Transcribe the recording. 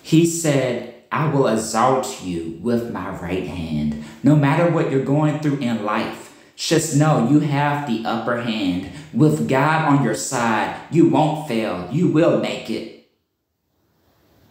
He said, I will exalt you with my right hand. No matter what you're going through in life, just know you have the upper hand. With God on your side, you won't fail. You will make it.